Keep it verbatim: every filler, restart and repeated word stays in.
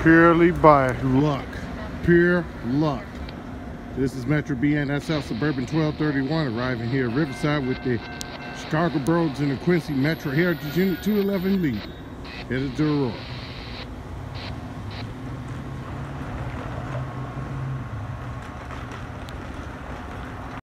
Purely by luck. Pure luck. This is Metra B N S F Suburban twelve thirty-one arriving here at Riverside with the Chicago Bros and the Quincy Metra Heritage Unit two eleven lead. Headed to Aurora.